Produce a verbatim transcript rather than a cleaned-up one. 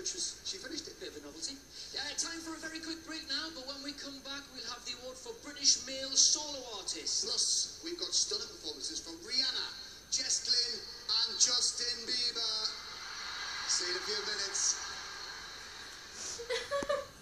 which was, she finished it. Bit of a novelty. Uh, time for a very quick break now, but when we come back, we'll have the award for British Male Solo Artist. Plus, we've got stunning performances from Rihanna, Jess Glynn, and Justin Bieber. See you in a few minutes.